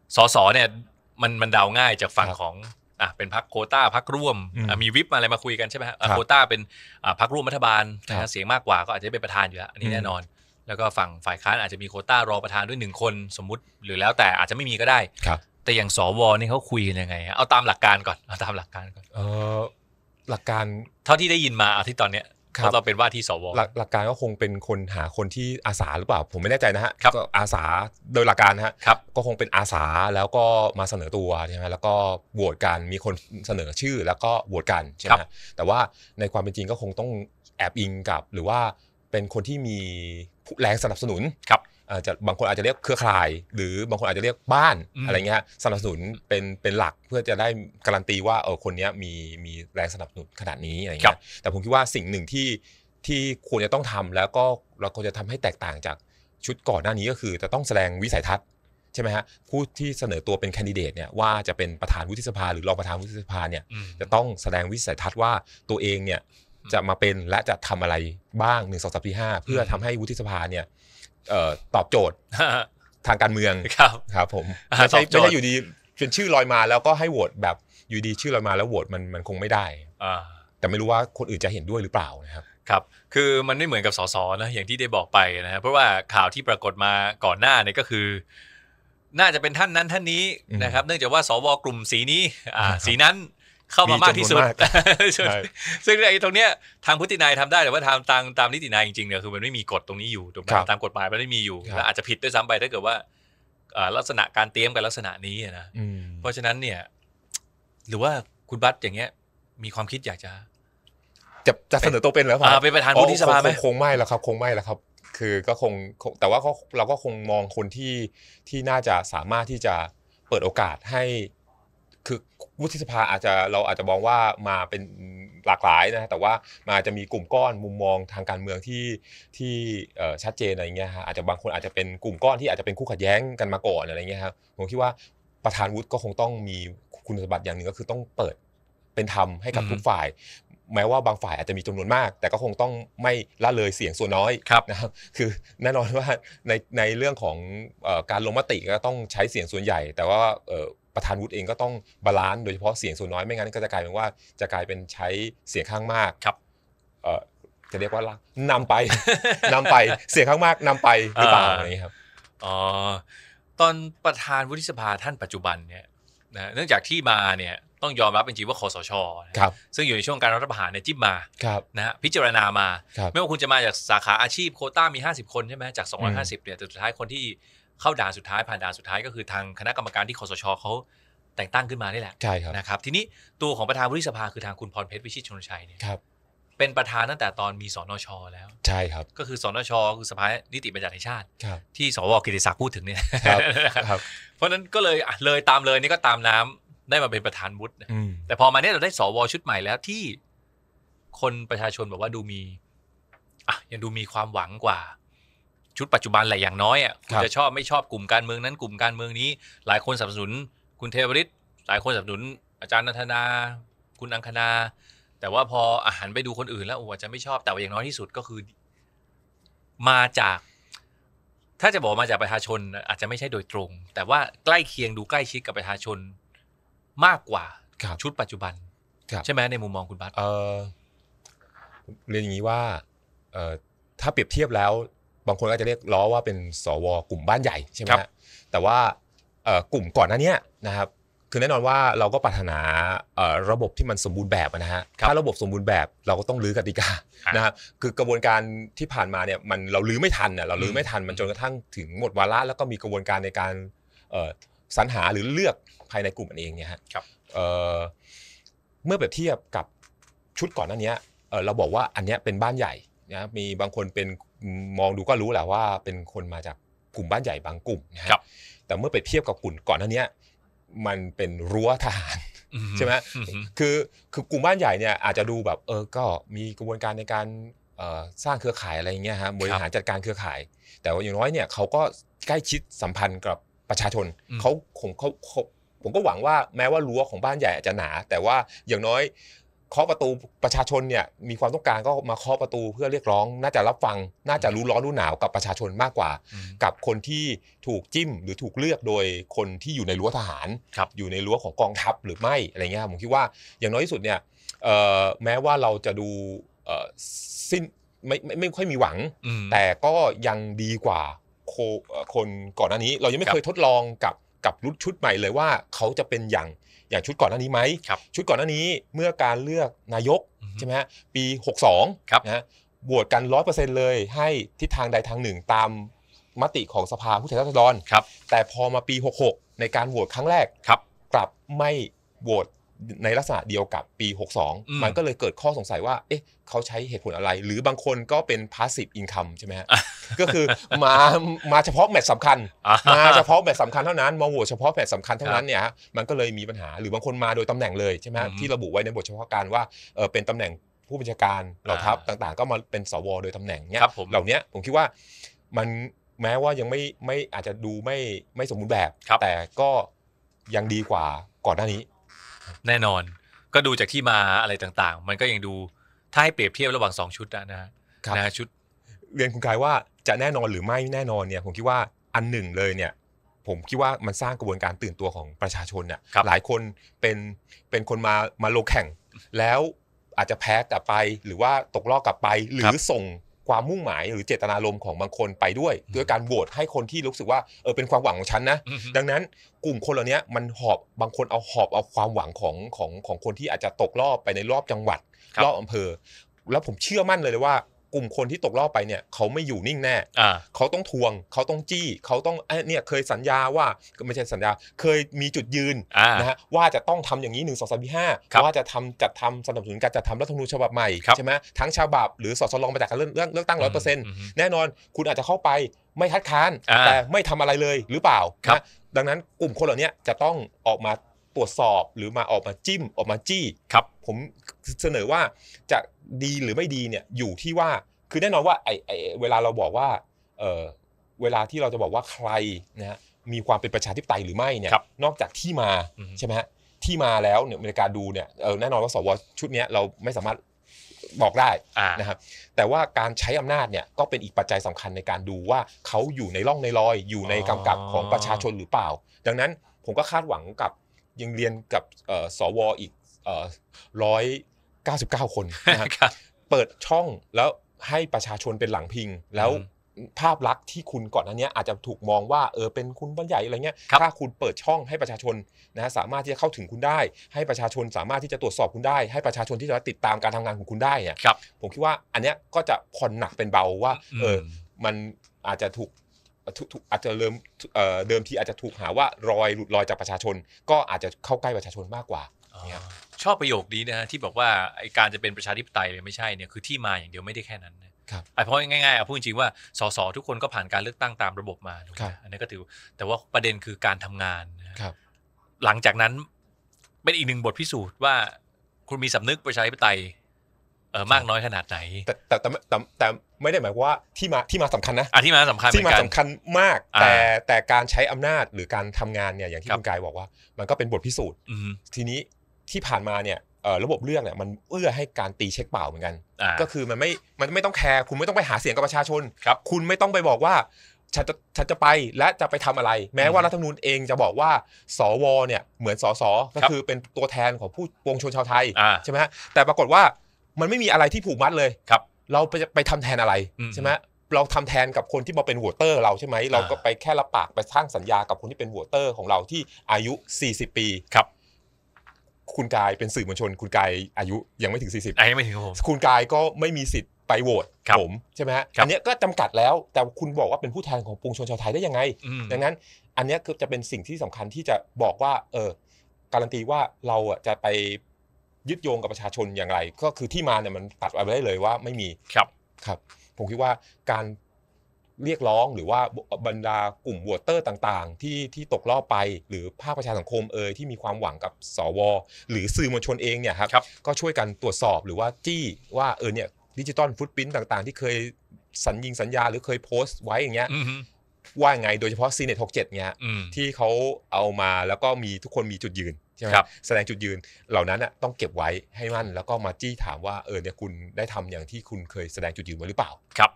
สสเนี่ยมันเดาง่ายจากฝั่งของเป็นพรรคโควต้าพรรคร่วมมีวิปอะไรมาคุยกันใช่ไหมฮะโควต้าเป็นพรรคร่วมรัฐบาลนะเสียงมากกว่าก็อาจจะเป็นประธานอยู่แล้วอันนี้แน่นอนแล้วก็ฝั่งฝ่ายค้านอาจจะมีโควต้ารองประธานด้วย1คนสมมุติหรือแล้วแต่อาจจะไม่มีก็ได้แต่อย่างสวนี่เขาคุยยังไงเอาตามหลักการก่อนหลักการเท่าที่ได้ยินมาเอาที่ตอนเนี้ยเขาต้องเป็นว่าที่สวหลักการก็คงเป็นคนหาคนที่อาสาหรือเปล่าผมไม่แน่ใจนะฮะก็อาสาโดยหลักการนะฮะก็คงเป็นอาสาแล้วก็มาเสนอตัวใช่ไหมแล้วก็โหวตกันมีคนเสนอชื่อแล้วก็โหวตกันใช่ไหมแต่ว่าในความเป็นจริงก็คงต้องแอบอิงกับหรือว่าเป็นคนที่มีแรงสนับสนุนจะบางคนอาจจะเรียกเครือข่ายหรือบางคนอาจจะเรียกบ้านอะไรเงี้ยสนับสนุนเป็นหลักเพื่อจะได้การันตีว่าคนนี้มีแรงสนับสนุนขนาดนี้อะไรเงี้ยแต่ผมคิดว่าสิ่งหนึ่งที่ควรจะต้องทำแล้วก็เราควรจะทำให้แตกต่างจากชุดก่อนหน้านี้ก็คือจะต้องแสดงวิสัยทัศน์ใช่ไหมฮะผู้ที่เสนอตัวเป็นแคนดิเดตเนี่ยว่าจะเป็นประธานวุฒิสภาหรือรองประธานวุฒิสภาเนี่ยจะต้องแสดงวิสัยทัศน์ว่าตัวเองเนี่ยจะมาเป็นและจะทำอะไรบ้าง1 2 3 4 5เพื่อทำให้วุฒิสภาเนี่ยตอบโจทย์ทางการเมืองครับผมไม่ใช่อยู่ดีเป็นชื่อลอยมาแล้วก็ให้โหวตแบบอยู่ดีชื่อลอยมาแล้วโหวตมันคงไม่ได้แต่ไม่รู้ว่าคนอื่นจะเห็นด้วยหรือเปล่านะครับครับคือมันไม่เหมือนกับสสนะอย่างที่ได้บอกไปนะครับเพราะว่าข่าวที่ปรากฏมาก่อนหน้าเนี่ยก็คือน่าจะเป็นท่านนั้นท่านนี้นะครับเนื่องจากว่าสวกลุ่มสีนี้สีนั้นเข้ามามากที่สุดซึ่งไอ้ตรงเนี้ยทางพุทธินัยทำได้แต่ว่าตามนิตินัยจริงๆเนี่ยคือมันไม่มีกฎตรงนี้อยู่ตามกฎหมายมันไม่มีอยู่และอาจจะผิดด้วยซ้ำไปถ้าเกิดว่าลักษณะการเตรียมกับลักษณะนี้นะเพราะฉะนั้นเนี่ยหรือว่าคุณบัตอย่างเงี้ยมีความคิดอยากจะเสนอตัวเป็นแล้วเป็นประธานวุฒิสภาไหมคงไม่แล้วครับคือก็คงแต่ว่าเราก็คงมองคนที่น่าจะสามารถที่จะเปิดโอกาสให้คือวุฒิสภาเราอาจจะมองว่ามาเป็นหลากหลายนะแต่ว่ามาจะมีกลุ่มก้อนมุมมองทางการเมืองที่ชัดเจนอะไรเงี้ยฮะอาจจะบางคนอาจจะเป็นกลุ่มก้อนที่อาจจะเป็นคู่ขัดแย้งกันมาก่อนอะไรเงี้ยครับผมคิดว่าประธานวุฒิก็คงต้องมีคุณสมบัติอย่างหนึ่งก็คือต้องเปิดเป็นธรรมให้กับทุกฝ่ายแม้ว่าบางฝ่ายอาจจะมีจำนวนมากแต่ก็คงต้องไม่ละเลยเสียงส่วนน้อยนะครับคือแน่นอนว่าในเรื่องของการลงมติก็ต้องใช้เสียงส่วนใหญ่แต่ว่าประธานวุฒิเองก็ต้องบาลานซ์โดยเฉพาะเสียงส่วนน้อยไม่งั้นก็จะกลายเป็นว่าจะกลายเป็นใช้เสียงข้างมากจะเรียกว่านำไปเสียงข้างมากนำไปหรือเปล่าอะไรอย่างนี้ครับตอนประธานวุฒิสภาท่านปัจจุบันเนี่ยนะเนื่องจากที่มาเนี่ยต้องยอมรับเป็นจริงว่าคสช.ซึ่งอยู่ในช่วงการรัฐประหารเนี่ยจิ้มมานะฮะพิจารณามาไม่ว่าคุณจะมาจากสาขาอาชีพโควต้ามี50คนใช่ไหมจาก250เนี่ยแต่สุดท้ายคนที่เข้าด่านสุดท้ายผ่านด่านสุดท้ายก็คือทางคณะกรรมการที่คสช.เขาแต่งตั้งขึ้นมานี่แหละนะครับทีนี้ตัวของประธานวุฒิสภาคือทางคุณพรเพชรวิชิตชนชัยเนี่ยเป็นประธานตั้งแต่ตอนมีสนช.แล้วใช่ครับก็คือสนช.คือสภานิติบัญญัติแห่งชาติที่สว.กิติศักดิ์พูดถึงเนี่ยเพราะนั้นก็เลยนี่ก็ตามน้ำได้มาเป็นประธานวุฒิแต่พอมาเนี่ยเราได้สว.ชุดใหม่แล้วที่คนประชาชนบอกว่ายังดูมีความหวังกว่าชุดปัจจุบันแหละอย่างน้อยคุณจะชอบไม่ชอบกลุ่มการเมืองนั้นกลุ่มการเมืองนี้หลายคนสนับสนุนคุณเทวฤทธิ์หลายคนสนับสนุนอาจารย์นันทนาคุณอังคณาแต่ว่าพอหันไปดูคนอื่นแล้วอาจจะไม่ชอบแต่ว่าอย่างน้อยที่สุดก็คือมาจากถ้าจะบอกมาจากประชาชนอาจจะไม่ใช่โดยตรงแต่ว่าใกล้เคียงดูใกล้ชิดกับประชาชนมากกว่าชุดปัจจุบันใช่ไหมในมุมมองคุณบัตเรียนอย่างนี้ว่าถ้าเปรียบเทียบแล้วบางคนก็จะเรียกล้อว่าเป็นสวกลุ่มบ้านใหญ่ใช่ไหมฮะแต่ว่ากลุ่มก่อนหน้านี้นะครับคือแน่นอนว่าเราก็ปรารถนาระบบที่มันสมบูรณ์แบบนะฮะถ้าระบบสมบูรณ์แบบเราก็ต้องรื้อกติกานะครับคือกระบวนการที่ผ่านมาเนี่ยเรารื้อไม่ทันมันจนกระทั่งถึงหมดวาระแล้วก็มีกระบวนการในการสรรหาหรือเลือกภายในกลุ่มเองเนี่ยฮะเมื่อเปรียบเทียบกับชุดก่อนหน้านี้เราบอกว่าอันนี้เป็นบ้านใหญ่นะมีบางคนเป็นมองดูก็รู้แหละว่าเป็นคนมาจากกลุ่มบ้านใหญ่บางกลุ่มนะครับแต่เมื่อไปเทียบกับกลุ่มก่อนหน้านี้มันเป็นรั้วทหารใช่ไหมคือกลุ่มบ้านใหญ่เนี่ยอาจจะดูแบบก็มีกระบวนการในการสร้างเครือข่ายอะไรอย่างเงี้ยฮะบริหารจัดการเครือข่ายแต่ว่าอย่างน้อยเนี่ยเขาก็ใกล้ชิดสัมพันธ์กับประชาชนผมก็หวังว่าแม้ว่ารั้วของบ้านใหญ่อาจจะหนาแต่ว่าอย่างน้อยเคาะประตูประชาชนเนี่ยมีความต้องการก็มาเคาะประตูเพื่อเรียกร้องน่าจะรับฟังน่าจะรู้ร้อนรู้หนาวกับประชาชนมากกว่ากับคนที่ถูกจิ้มหรือถูกเลือกโดยคนที่อยู่ในรั้วทหารอยู่ในรั้วของกองทัพหรือไม่อะไรเงี้ยผมคิดว่าอย่างน้อยที่สุดเนี่ยแม้ว่าเราจะดูสิ้นไม่ค่อยมีหวังแต่ก็ยังดีกว่าคนก่อนหน้านี้เรายังไม่เคยทดลองกับรุ่นชุดใหม่เลยว่าเขาจะเป็นอย่างชุดก่อนหน้านี้ไหมชุดก่อนหน้านี้เมื่อการเลือกนายกใช่ไหมฮะปี62นะโหวตกัน 100% เลยให้ทิศทางใดทางหนึ่งตามมติของสภาผู้แทนราษฎรแต่พอมาปี66ในการโหวตครั้งแรกกลับไม่โหวตในลักษณะเดียวกับปี62มันก็เลยเกิดข้อสงสัยว่าเอ๊ะเขาใช้เหตุผลอะไรหรือบางคนก็เป็น passive income ใช่ไหมฮะ ก็คือมาเฉพาะแมตช์สำคัญมาเฉพาะแมตช์สำคัญเท่านั้นมาโหวตเฉพาะแมตช์สำคัญเท่านั้นเนี่ยมันก็เลยมีปัญหาหรือบางคนมาโดยตำแหน่งเลยใช่ไหมที่ระบุไว้ในบทเฉพาะการว่าเป็นตำแหน่งผู้บัญชาการเหล่าทัพต่างๆก็มาเป็นสวโดยตำแหน่งเนี่ยเหล่านี้ผมคิดว่ามันแม้ว่ายังไม่อาจจะดูไม่สมบูรณ์แบบแต่ก็ยังดีกว่าก่อนหน้านี้แน่นอนก็ดูจากที่มาอะไรต่างๆมันก็ยังดูถ้าให้เปรียบเทียบระหว่าง2ชุดนะชุดเรียนคุณกายว่าจะแน่นอนหรือไม่แน่นอนเนี่ยผมคิดว่าอันหนึ่งเลยเนี่ยผมคิดว่ามันสร้างกระบวนการตื่นตัวของประชาชนเนี่ยหลายคนเป็นคนมาลงแข่งแล้วอาจจะแพ้กลับไปหรือว่าตกรอบกลับไปหรือส่งความมุ่งหมายหรือเจตนารมณ์ของบางคนไปด้วยการโหวตให้คนที่รู้สึกว่าเป็นความหวังของฉันนะดังนั้นกลุ่มคนเหล่านี้มันบางคนเอาความหวังของคนที่อาจจะตกรอบไปในรอบจังหวัดรอบอำเภอแล้วผมเชื่อมั่นเลยว่ากลุ่มคนที่ตกรอบไปเนี่ยเขาไม่อยู่นิ่งแน่เขาต้องทวงเขาต้องจี้เขาต้องเนี่ยเคยสัญญาว่าไม่ใช่สัญญาเคยมีจุดยืนนะฮะว่าจะต้องทำอย่างนี้1 2 3 4 5ว่าจะจัดทำสนับสนุนการจัดทำรัฐธรรมนูญฉบับใหม่ใช่ไหมทั้งฉบับหรือสสรมาจากการเลือกตั้ง 100% แน่นอนคุณอาจจะเข้าไปไม่คัดค้านแต่ไม่ทำอะไรเลยหรือเปล่านะดังนั้นกลุ่มคนเหล่านี้จะต้องออกมาตรวจสอบหรือมาออกมาจิ้มออกมาจี้ผมเสนอว่าจะดีหรือไม่ดีเนี่ยอยู่ที่ว่าคือแน่นอนว่าเวลาเราบอกว่าเวลาที่เราจะบอกว่าใครนะฮะมีความเป็นประชาธิปไตยหรือไม่เนี่ยนอกจากที่มาใช่ไหมฮะที่มาแล้วเนี่ยในการดูเนี่ยแน่นอนว่าสวชุดนี้เราไม่สามารถบอกได้นะครับแต่ว่าการใช้อำนาจเนี่ยก็เป็นอีกปัจจัยสำคัญในการดูว่าเขาอยู่ในร่องในรอยอยู่ในกำกับของประชาชนหรือเปล่าดังนั้นผมก็คาดหวังกับยังเรียนกับสวอีก199 คนนะครับเปิดช่องแล้วให้ประชาชนเป็นหลังพิงแล้วภาพลักษณ์ที่คุณก่อนหน้านี้อาจจะถูกมองว่าเป็นคุณบ้านใหญ่อะไรเงี้ยถ้าคุณเปิดช่องให้ประชาชนนะสามารถที่จะเข้าถึงคุณได้ให้ประชาชนสามารถที่จะตรวจสอบคุณได้ให้ประชาชนที่จะติดตามการทำงานของคุณได้เนี่ยผมคิดว่าอันเนี้ยก็จะผ่อนหนักเป็นเบาว่ามันอาจจะถูกอาจจะเดิมทีอาจจะถูกหาว่าหลุดลอยจากประชาชนก็อาจจะเข้าใกล้ประชาชนมากกว่าชอบประโยคนี้นะที่บอกว่าการจะเป็นประชาธิปไตยเลยไม่ใช่เนี่ยคือที่มาอย่างเดียวไม่ได้แค่นั้นเพราะง่ายๆพูดจริงว่าสสทุกคนก็ผ่านการเลือกตั้งตามระบบมาอันนี้ก็ถือแต่ว่าประเด็นคือการทำงานหลังจากนั้นเป็นอีกหนึ่งบทพิสูจน์ว่าคุณมีสำนึกประชาธิปไตยมากน้อยขนาดไหนแต่ไม่ได้หมายว่าที่มาสำคัญนะที่มาสำคัญมากแต่การใช้อำนาจหรือการทำงานเนี่ยอย่างที่คุณกายบอกว่ามันก็เป็นบทพิสูจน์ทีนี้ที่ผ่านมาเนี่ยระบบเลือกเนี่ยมันเอื้อให้การตีเช็คเปล่าเหมือนกันก็คือมันไม่ต้องแคร์คุณไม่ต้องไปหาเสียงกับประชาชนคุณไม่ต้องไปบอกว่าฉันจะไปและจะไปทำอะไรแม้ว่ารัฐธรรมนูญเองจะบอกว่าสวเนี่ยเหมือนสสก็คือเป็นตัวแทนของผู้ปวงชนชาวไทยใช่ไหมแต่ปรากฏว่ามันไม่มีอะไรที่ผูกมัดเลยเราไปทำแทนอะไรใช่ไหมเราทำแทนกับคนที่มาเป็นโหวตเตอร์เราใช่ไหมเราก็ไปแค่รับปากไปสร้างสัญญากับคนที่เป็นโหวตเตอร์ของเราที่อายุ40 ปีคุณกายเป็นสื่อมวลชนคุณกายอายุยังไม่ถึง40 ไม่ถึงผมคุณกายก็ไม่มีสิทธิ์ไปโหวตผมใช่ไหมฮะอันนี้ก็จำกัดแล้วแต่คุณบอกว่าเป็นผู้แทนของปวงชนชาวไทยได้ยังไงดังนั้นอันนี้คือจะเป็นสิ่งที่สำคัญที่จะบอกว่าการันตีว่าเราจะไปยึดโยงกับประชาชนอย่างไรก็คือที่มาเนี่ยมันตัดไปได้เลยว่าไม่มีครับผมคิดว่าการเรียกร้องหรือว่าบรรดากลุ่มโหวตเตอร์ต่างๆที่ตกรอบไปหรือภาคประชาสังคมที่มีความหวังกับสวหรือสื่อมวลชนเองเนี่ยครับก็ช่วยกันตรวจสอบหรือว่าจี้ว่าเนี่ยดิจิตอลฟุตพริ้นท์ต่างๆที่เคยสัญญาหรือเคยโพสต์ไว้อย่างเงี้ยว่าไงโดยเฉพาะ CNET 67เนี่ยที่เขาเอามาแล้วก็มีทุกคนมีจุดยืนใช่ไหมแสดงจุดยืนเหล่านั้นอ่ะต้องเก็บไว้ให้มั่นแล้วก็มาจี้ถามว่าเนี่ยคุณได้ทำอย่างที่คุณเคยแสดงจุดยืนไว้หรือเปล่า